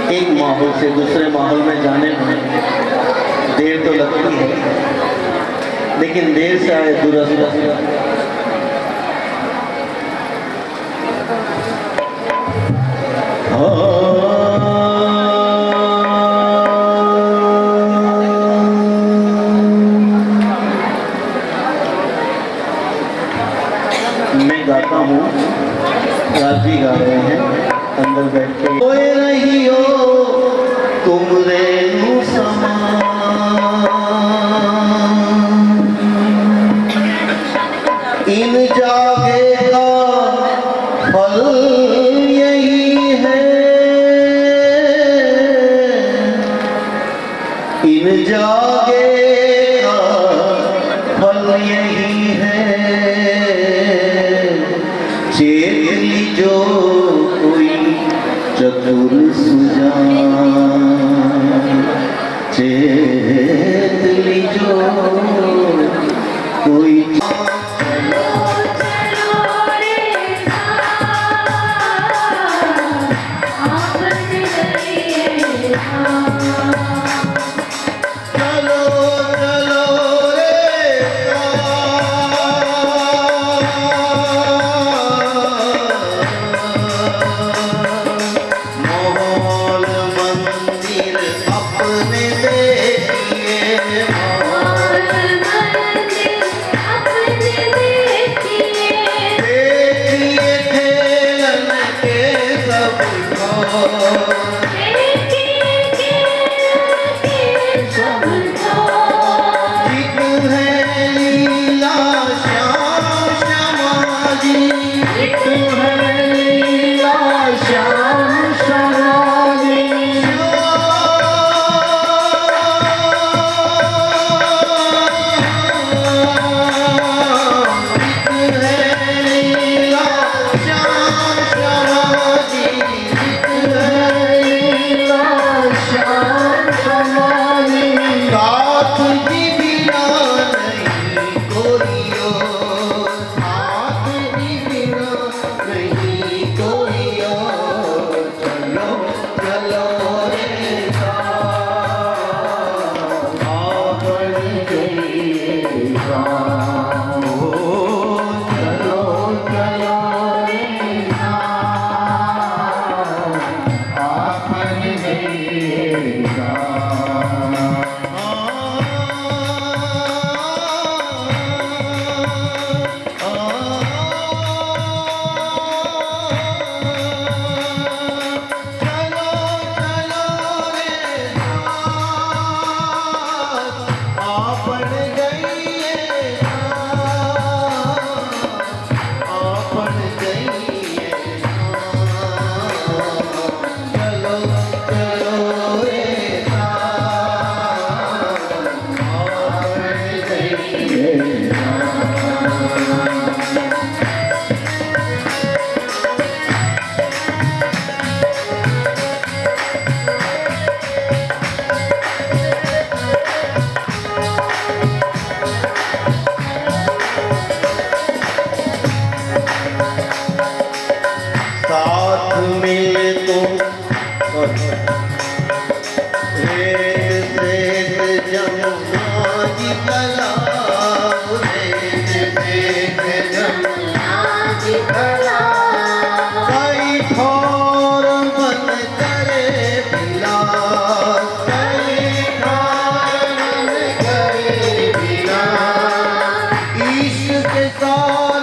एक माहौल से दूसरे माहौल में जाने में देर तो लगती है, लेकिन देर से आए दुरुस्त। मैं गाता हूँ, राज भी गा रहे हैं, अंदर बैठ के कोई रही हो तुम रेणु समान, इन जागे का फल यही है, इन जागे का फल यही है, चेतली जो कोई चतुर सुजान, चेतली जो कोई के साथ